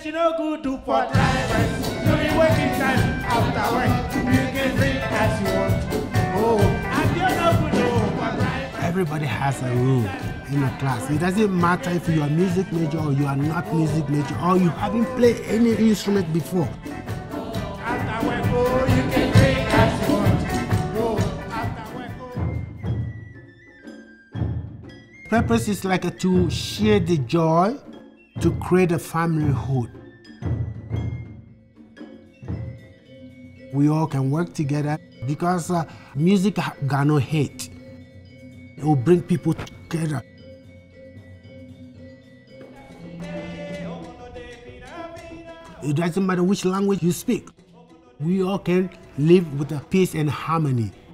you no good do for drivers. During working time, after work, you can drink as you want. Oh, and you're no good do for drivers. Everybody has a role in a class. It doesn't matter if you are a music major or you are not music major or you haven't played any instrument before. After work, oh, you can drink as you want. Oh, after work, oh. Purpose is like to share the joy, to create a familyhood. We all can work together because music got no hate. It will bring people together. It doesn't matter which language you speak. We all can live with a peace and harmony.